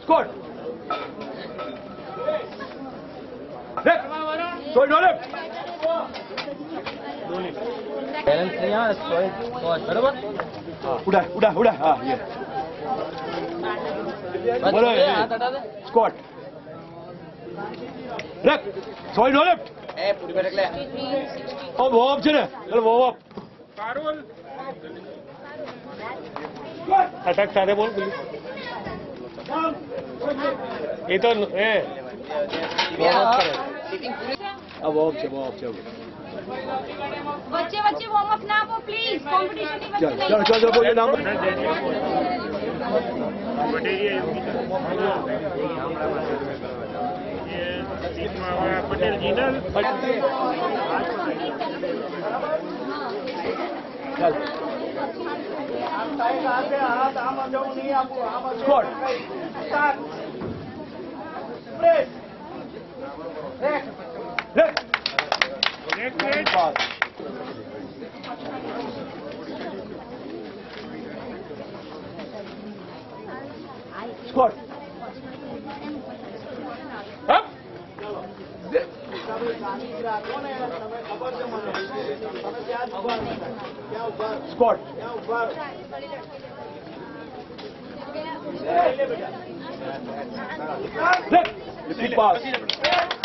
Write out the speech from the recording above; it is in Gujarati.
Squat. Left. Sorry, no left. Balance નહીં આવે સ્કોટ બરાબર ઉડા હા ये બોલો હાથ હટા દે squat left sorry no left એ પૂરી બેઠક લે ઓ વોર્મ અપ છે ને ચલો વોર્મ અપ અટક સાથે બોલ એ તો એ આ વોર્મ છે बच्चे बच्चे वार्म अप ना हो प्लीज कंपटीशन नहीं चलो बोलिए नाम Patel Jinal squat pass. Squat. Up. Squat. Left. Repeat pass.